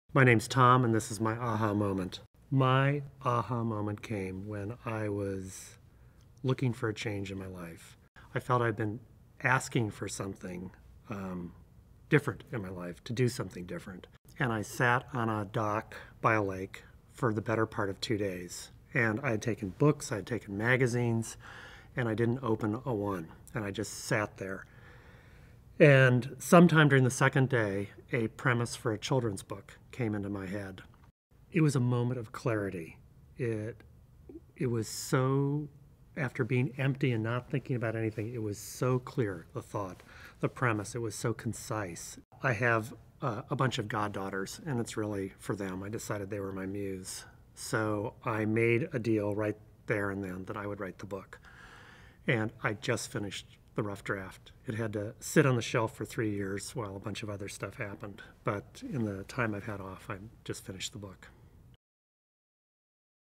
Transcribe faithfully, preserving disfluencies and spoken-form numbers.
My name's Tom, and this is my aha moment. My aha moment came when I was looking for a change in my life. I felt I'd been asking for something um, different in my life, to do something different. And I sat on a dock by a lake for the better part of two days. And I had taken books, I had taken magazines, and I didn't open a one. And I just sat there. And sometime during the second day, a premise for a children's book came into my head. It was a moment of clarity. It, it was so, after being empty and not thinking about anything, it was so clear, the thought, the premise. It was so concise. I have uh, a bunch of goddaughters, and it's really for them. I decided they were my muse. So I made a deal right there and then that I would write the book. And I just finished the rough draft. It had to sit on the shelf for three years while a bunch of other stuff happened. But in the time I've had off, I just finished the book.